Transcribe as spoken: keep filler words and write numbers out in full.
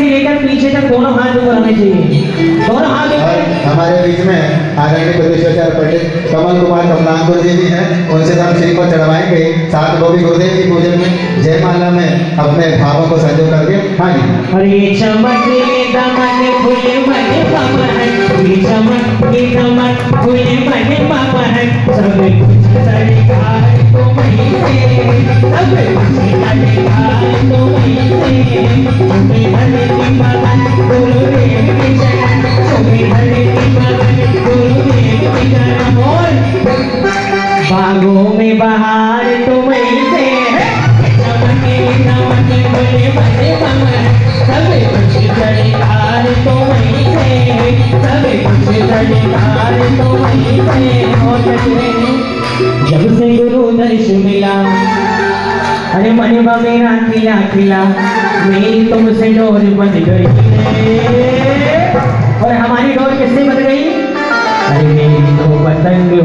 से लेकर पीछे तक दोनों हाथ ऊपर होने चाहिए, दोनों हाथ ऊपर। हमारे बीच में आदरणीय प्रदेशाचार्य पंडित कमल कुमार कमलांकुर जी भी हैं, उनसे हम श्री को चढ़वाएंगे। साथ वो भी गुरुदेव की पूजन में जयमाला में अपने भावों को संजो करके। हाँ जी। अरे चमके दमक फूले बने पवन, ये चमके दमक फूले बने पवन, सब कुछ सरकार तो वहीं से, सब कुछ सरकार तो वहीं से। तुम्हें धरती मगन गुरुदेव के चरण, तुम्हें धरती मगन गुरुदेव के चरण। और बागों में बहार तो वहीं से, चमके दमक फूले बने पवन, सब कुछ सरकार तो वहीं से, सब कुछ सरकार तो वहीं से। और जब से गुरु दर्श मिला, अरे मनवा मेरा खिला खिला, मेरी तुमसे डोर बन गई। और हमारी डोर किससे बन गई? अरे मेरी तो पतंग